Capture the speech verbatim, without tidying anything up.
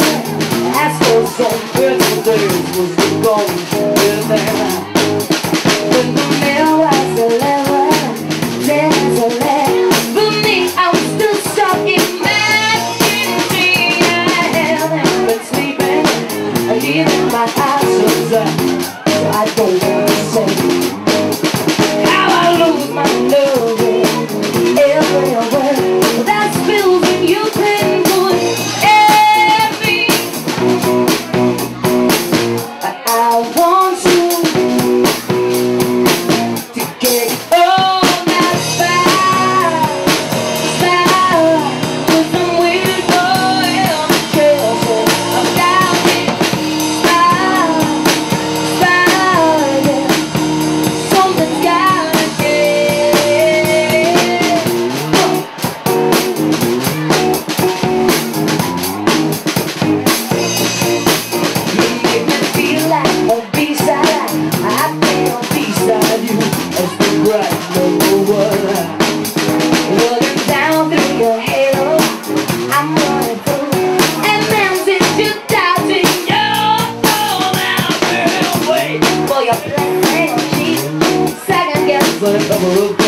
As for some beautiful days was the golden everything. When the mail was eleven, there's a letter. For me, I was still stuck in imaginary. I haven't been sleeping, and even my eyes was up. So I don't want to say how I lose my love everywhere. That spills when you can put every. But I want you to get all that fire, fire. Cause I'm weird, boy, I'm careful about it. Fire, fire, yeah. Something's gotta give. You make me feel like a B-side. I feel beside you as the bright number one. Looking down through your halo, I'm running through. And then since you died in your soul, I've been waiting for your blessing. Second guess, but I'm